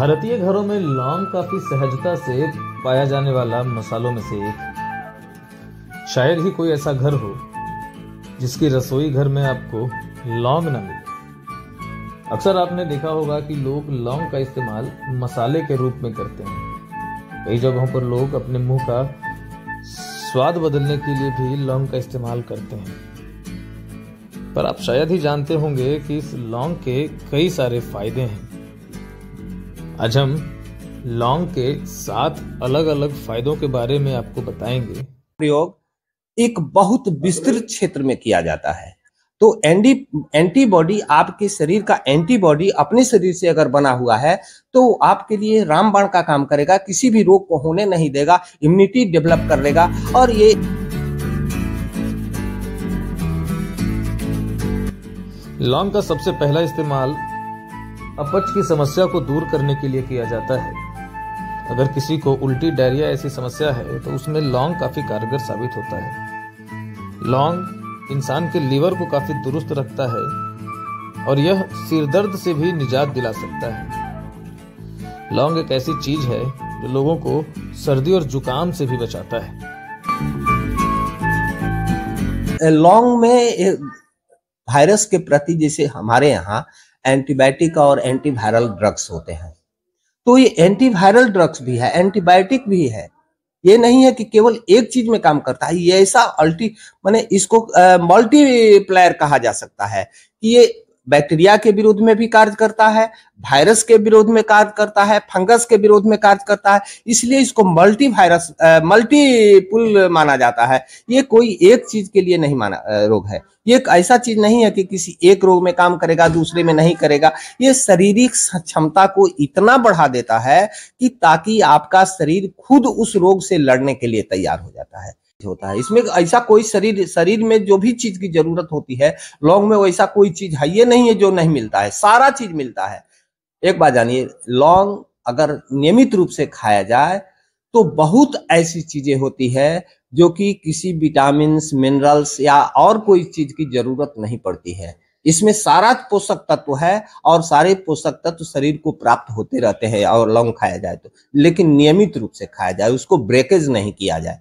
भारतीय घरों में लौंग काफी सहजता से पाया जाने वाला मसालों में से एक है। शायद ही कोई ऐसा घर हो जिसकी रसोई घर में आपको लौंग न मिले। अक्सर आपने देखा होगा कि लोग लौंग का इस्तेमाल मसाले के रूप में करते हैं। कई जगहों पर लोग अपने मुंह का स्वाद बदलने के लिए भी लौंग का इस्तेमाल करते हैं। पर आप शायद ही जानते होंगे कि इस लौंग के कई सारे फायदे हैं। आज हम लौंग के 7 अलग अलग फायदों के बारे में आपको बताएंगे। प्रयोग एक बहुत विस्तृत क्षेत्र में किया जाता है। तो एंटीबॉडी, आपके शरीर का एंटीबॉडी अपने शरीर से अगर बना हुआ है तो आपके लिए रामबाण का काम करेगा, किसी भी रोग को होने नहीं देगा, इम्यूनिटी डेवलप कर लेगा। और ये लौंग का सबसे पहला इस्तेमाल अपच की समस्या को दूर करने के लिए किया जाता है। अगर किसी को उल्टी, डायरिया ऐसी समस्या है तो उसमें लौंग काफी कारगर साबित होता है। लौंग इंसान के लीवर को काफी दुरुस्त रखता है और यह सिर दर्द से भी निजात दिला सकता है। लौंग एक ऐसी चीज है जो लोगों को सर्दी और जुकाम से भी बचाता है। लौंग में वायरस के प्रति, जैसे हमारे यहाँ एंटीबायोटिक और एंटीवायरल ड्रग्स होते हैं, तो ये एंटीवायरल ड्रग्स भी है, एंटीबायोटिक भी है। ये नहीं है कि केवल एक चीज में काम करता है। ये ऐसा माने इसको मल्टीप्लायर कहा जा सकता है कि ये बैक्टीरिया के विरोध में भी कार्य करता है, वायरस के विरोध में कार्य करता है, फंगस के विरोध में कार्य करता है। इसलिए इसको मल्टीपुल माना जाता है। ये कोई एक चीज के लिए नहीं माना रोग है। ये एक ऐसा चीज नहीं है कि किसी एक रोग में काम करेगा दूसरे में नहीं करेगा। ये शारीरिक क्षमता को इतना बढ़ा देता है कि ताकि आपका शरीर खुद उस रोग से लड़ने के लिए तैयार हो जाता है। इसमें ऐसा कोई शरीर में जो भी चीज की जरूरत होती है, लौंग में वैसा कोई चीज है ये नहीं है जो नहीं मिलता है, सारा चीज मिलता है। एक बात जानिए, लौंग अगर नियमित रूप से खाया जाए तो बहुत ऐसी चीजें होती है जो कि किसी विटामिन, मिनरल्स या और कोई चीज की जरूरत नहीं पड़ती है। इसमें सारा पोषक तत्व है और सारे पोषक तत्व शरीर को प्राप्त होते रहते हैं और लौंग खाया जाए तो, लेकिन नियमित रूप से खाया जाए, उसको ब्रेकेज नहीं किया जाए।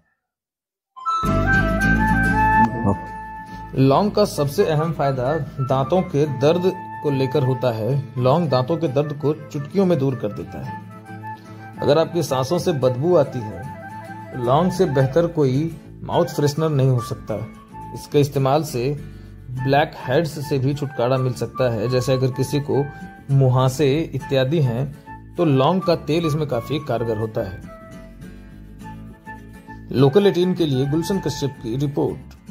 लौंग का सबसे अहम फायदा दांतों के दर्द को लेकर होता है। लौंग दांतों के दर्द को चुटकियों में दूर कर देता है। अगर आपकी सांसों से बदबू आती है तो लौंग से बेहतर कोई माउथ फ्रेशनर नहीं हो सकता। इसके इस्तेमाल से ब्लैक हेड्स से भी छुटकारा मिल सकता है। जैसे अगर किसी को मुहासे इत्यादि हैं तो लौंग का तेल इसमें काफी कारगर होता है। लोकल 18 के लिए गुलशन कश्यप की रिपोर्ट।